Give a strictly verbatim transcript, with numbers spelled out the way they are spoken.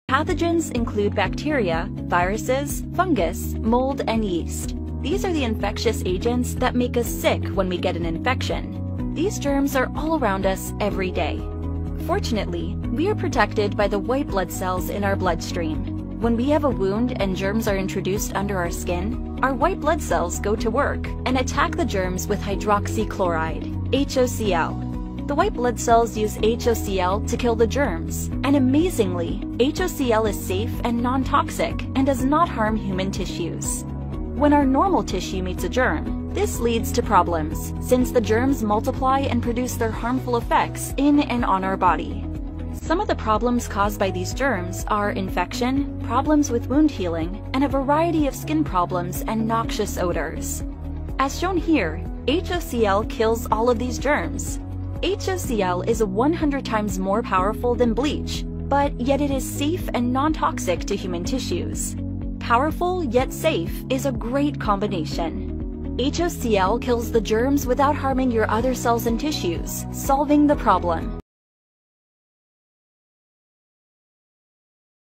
Pathogens include bacteria, viruses, fungus, mold, and yeast. These are the infectious agents that make us sick when we get an infection. These germs are all around us every day. Fortunately, we are protected by the white blood cells in our bloodstream. When we have a wound and germs are introduced under our skin, our white blood cells go to work and attack the germs with hydroxychloride, H O C l. The white blood cells use H O C l to kill the germs, and amazingly, H O C l is safe and non-toxic and does not harm human tissues. When our normal tissue meets a germ, this leads to problems, since the germs multiply and produce their harmful effects in and on our body. Some of the problems caused by these germs are infection, problems with wound healing, and a variety of skin problems and noxious odors. As shown here, H O C l kills all of these germs. H O C l is one hundred times more powerful than bleach, but yet it is safe and non-toxic to human tissues. Powerful yet safe is a great combination. H O C l kills the germs without harming your other cells and tissues, solving the problem.